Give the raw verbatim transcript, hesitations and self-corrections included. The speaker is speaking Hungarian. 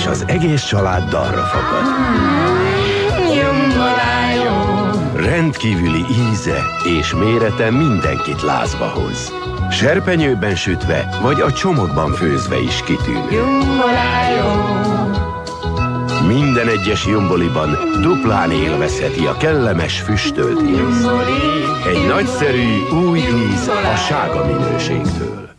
az egész család dalra fakad. Rendkívüli íze és mérete mindenkit lázba hoz. Serpenyőben sütve, vagy a csomagban főzve is kitűnő. Minden egyes jomboliban duplán élvezheti a kellemes füstölt íz. Egy nagyszerű, új íz a sága minőségtől.